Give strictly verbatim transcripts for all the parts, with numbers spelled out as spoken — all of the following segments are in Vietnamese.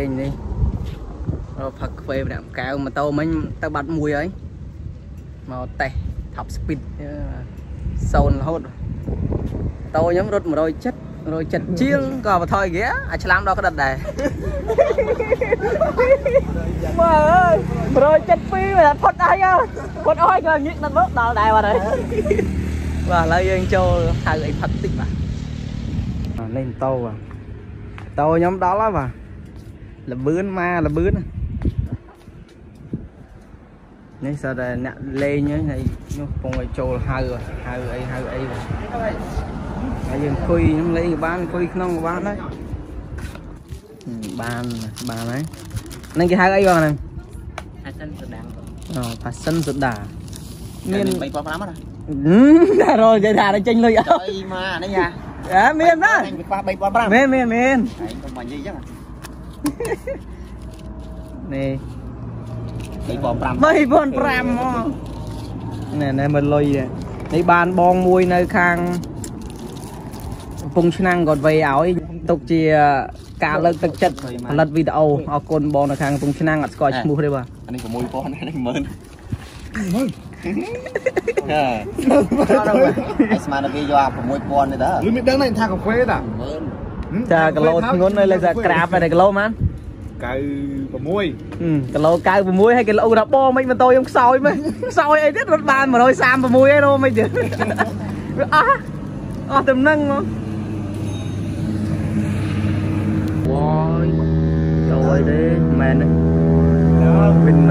lên đi rồi phật về đạm cao mà tao mấy tao bắt mùi ấy màu tè top speed sâu là hốt tao nhóm rút một đôi chất rồi chật chiêng còn mà thôi ghé à làm đâu có đặt đề mà ơi rồi chật phi mà phật ai á phật ơi cơ nhất đặt bớt đào đài vào đấy và lấy anh châu hai người thật tích mà lên tàu à tàu nhóm đó lắm mà là bướn ma là bướn nên sao đây nè lên nhớ này nó còn người châu hai rồi hai người hai người rồi bây giờ khui nó lấy cái bán khui không bán đấy bàn bàn đấy nên cái hai ấy vào này hai sân sụt đà ờ phải sân sụt đà miền bay qua lắm rồi rồi cái đà nó chênh lui trời mà đấy nha à miền đó miền miền miền nè bay bòn pram bay bòn pram nè nè mình lui nè đi bàn bòn mùi nơi khang phung năng còn về áo tục chỉ cả lần thực chất lần video ở con bò là khang phung năng ở coi mua đây bà anh ấy có mùi con này anh mơn anh mà nó video của mùi con này đó mình đang này thang cà phê đó cha cái lô ngón này là crab này cái lô man cài của mùi cái lô cài của mùi hay cái lô đập bo mấy mà tôi không soi mấy soi ấy rất ban mà nói sam và mùi ấy đâu mấy chuyện à à tầm nâng không ôi trời ơi đi mền đấy mình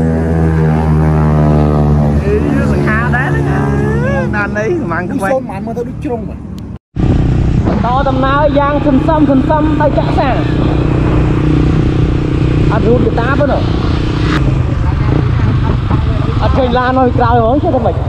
sừng hà đá đấy đàn đi mang cái quay mà mà tôi đứt chung mà to tầm nào giang sầm sầm sầm sầm tay chả sang ăn rút cái tá nữa ăn cây lan thôi cao rồi chứ không phải